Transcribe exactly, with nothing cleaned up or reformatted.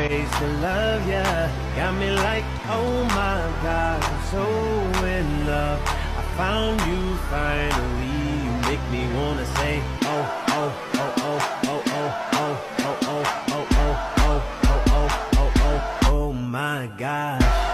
ways to love ya. Got me like, oh my God, I'm so in love. I found you finally. You make me wanna say, oh, oh, oh, oh, oh, oh, oh, oh, oh, oh, oh, oh, oh, oh, oh, oh, oh my God.